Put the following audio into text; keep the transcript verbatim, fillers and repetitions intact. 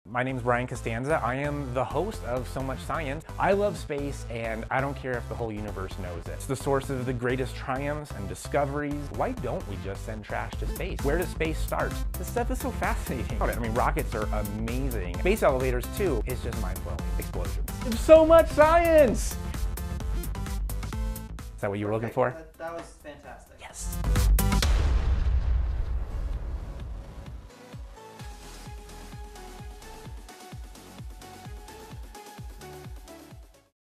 My name is Brian Costanza. I am the host of So Much Science. I love space, and I don't care if the whole universe knows it. It's the source of the greatest triumphs and discoveries. Why don't we just send trash to space? Where does space start? This stuff is so fascinating. I mean, rockets are amazing. Space elevators, too, is just mind-blowing. Explosions. It's so much science! Is that what you were looking for? That, that was fantastic. Yes.